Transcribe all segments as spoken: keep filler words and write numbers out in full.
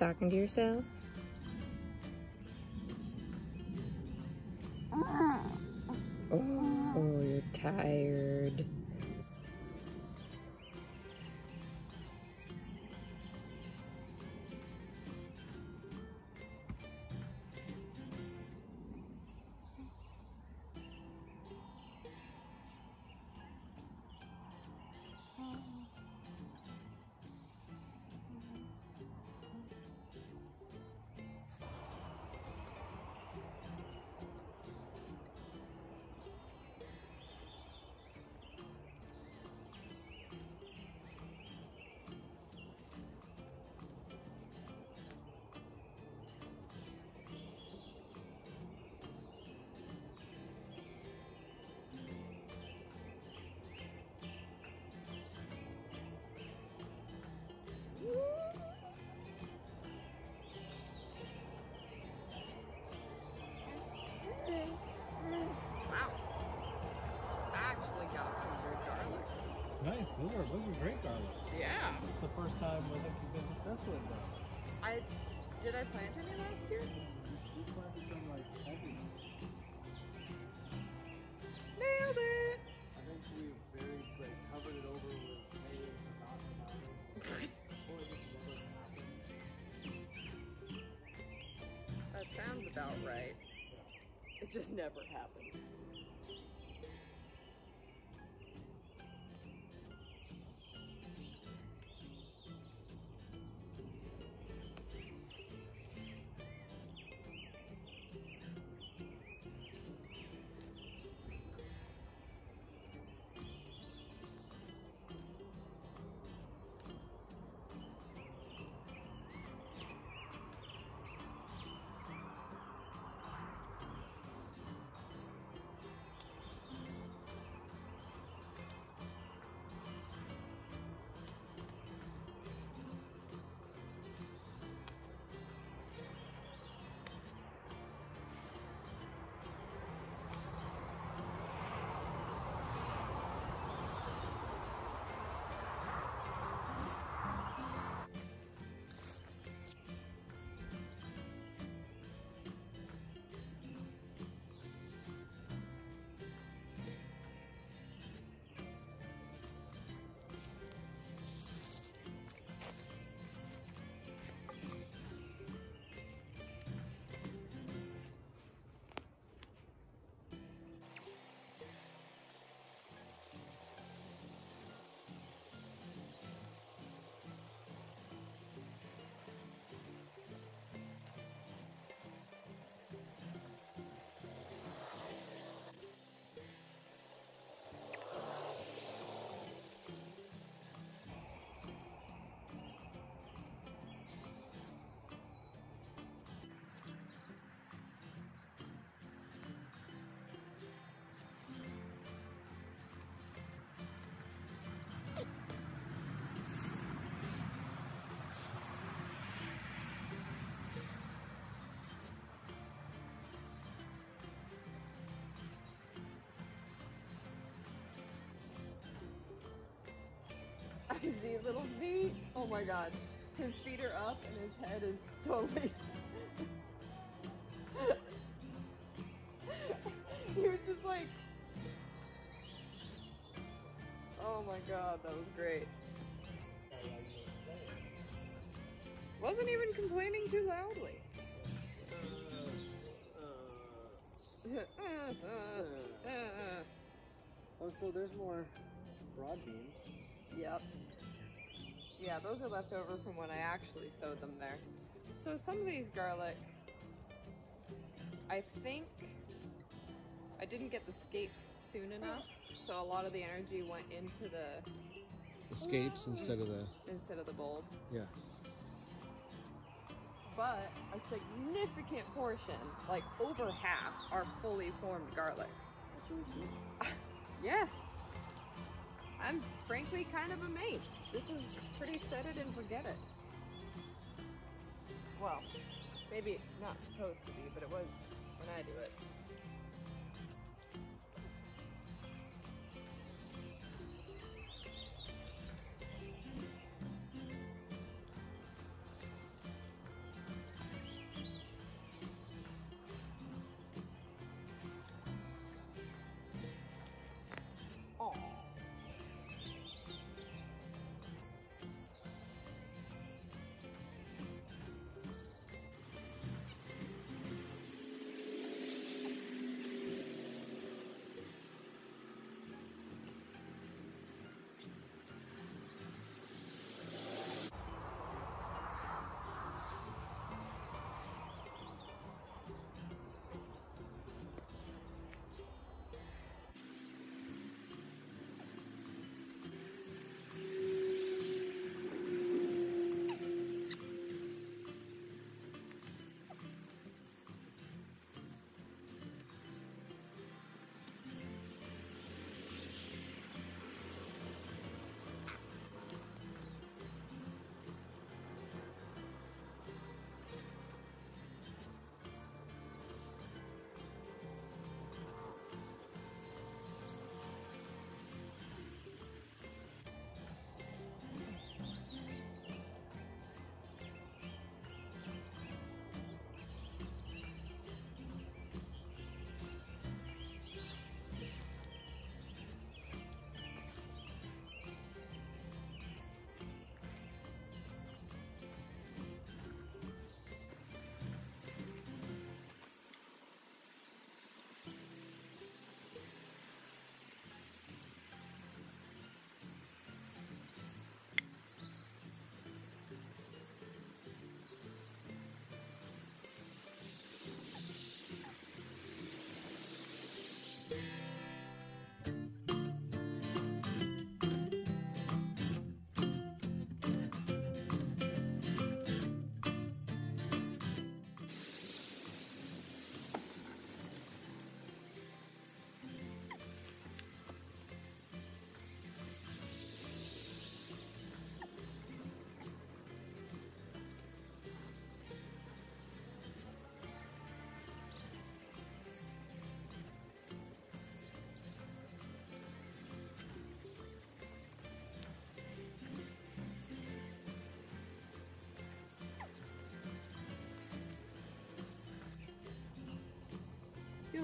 talking to yourself? Oh, you're tired. Wow. I actually got some good garlic. Nice. Those are those are great garlic. Yeah. It's the first time I think you've been successful with that. I did I plant any last year? You planted some like heavy. Nailed it. I think we very like covered it over with hay and forgot about it. Or it just never happened. That sounds about right. It just never happened. I see little feet. Oh my god. His feet are up and his head is totally... He was just like... Oh my god, that was great. Wasn't even complaining too loudly. Oh, so there's more broad beans. Yep. Yeah, those are left over from when I actually sowed them there. So some of these garlic, I think I didn't get the scapes soon enough, so a lot of the energy went into the The scapes instead of the instead of the bulb. yeah. But a significant portion, like over half, are fully formed garlics. That's really cool. Yeah. I'm frankly kind of amazed. This is pretty set it and forget it. Well, maybe not supposed to be, but it was when I do it.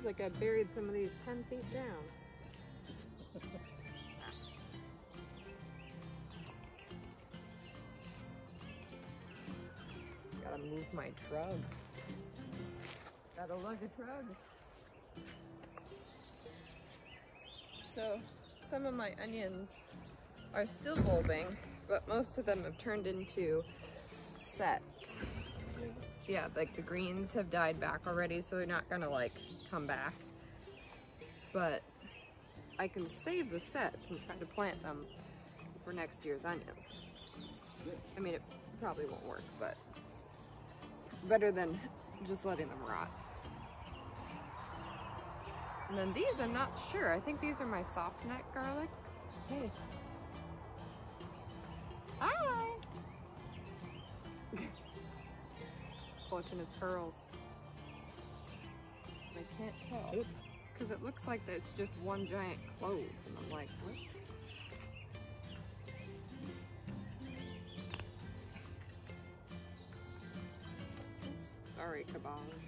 Feels like I buried some of these ten feet down. Gotta move my trug. Gotta lug a trug. So, some of my onions are still bulbing, but most of them have turned into sets. Yeah, like the greens have died back already, so they're not gonna like come back. But I can save the sets and try to plant them for next year's onions. I mean, it probably won't work, but better than just letting them rot. And then these, I'm not sure. I think these are my soft neck garlic. Hey. Hi! Clutching his pearls. I can't tell because it looks like that it's just one giant clove, and I'm like, what? Oops, sorry, Cabage.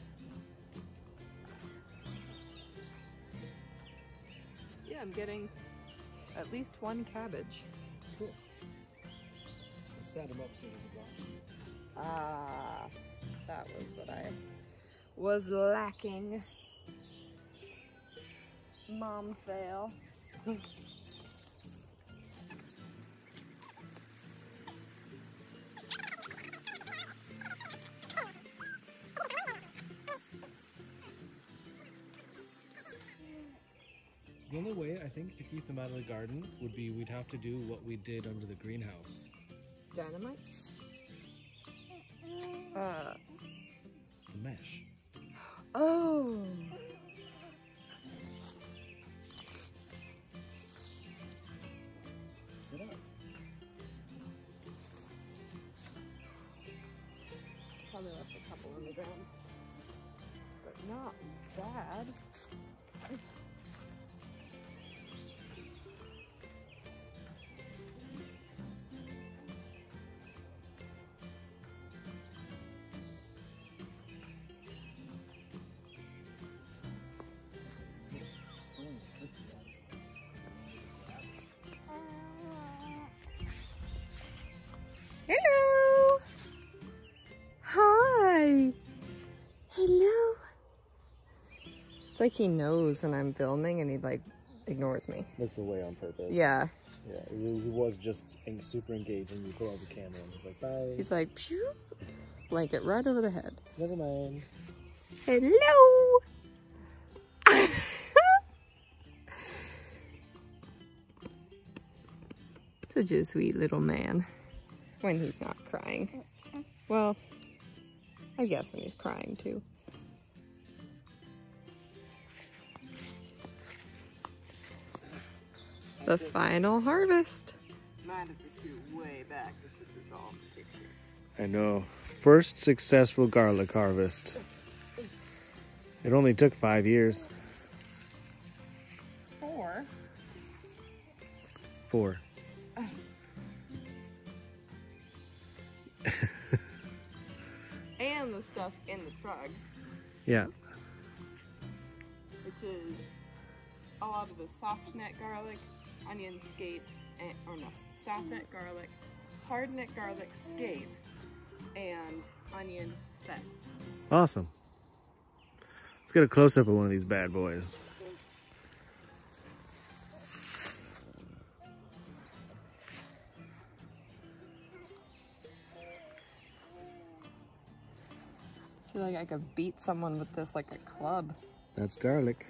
Yeah, I'm getting at least one cabbage. Cool. Set them up so there's a block. Ah, that was what I was lacking. Mom fail. The only way, I think, to keep them out of the garden would be we'd have to do what we did under the greenhouse. Dynamite? Uh. The mesh. Oh. Get up. Probably left a couple on the ground, but not bad. Hello! Hi! Hello! It's like he knows when I'm filming and he like ignores me. Looks away on purpose. Yeah. Yeah, he he was just en- super engaged and you pull out the camera and he's like, bye. He's like, phew! Blanket right over the head. Never mind. Hello! Such a sweet little man. When he's not crying. Well, I guess when he's crying too. The final harvest. Might have to scoot way back to put this all in the picture. I know. First successful garlic harvest. It only took five years. Four. Four. And the stuff in the trug. Yeah. Which is a lot of the soft neck garlic, onion scapes, and, or no, soft neck garlic, hard neck garlic scapes, and onion sets. Awesome. Let's get a close-up of one of these bad boys. I feel like I could beat someone with this like a club. That's garlic.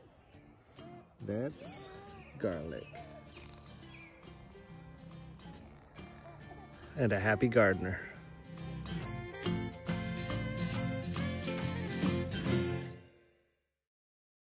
That's garlic. And a happy gardener.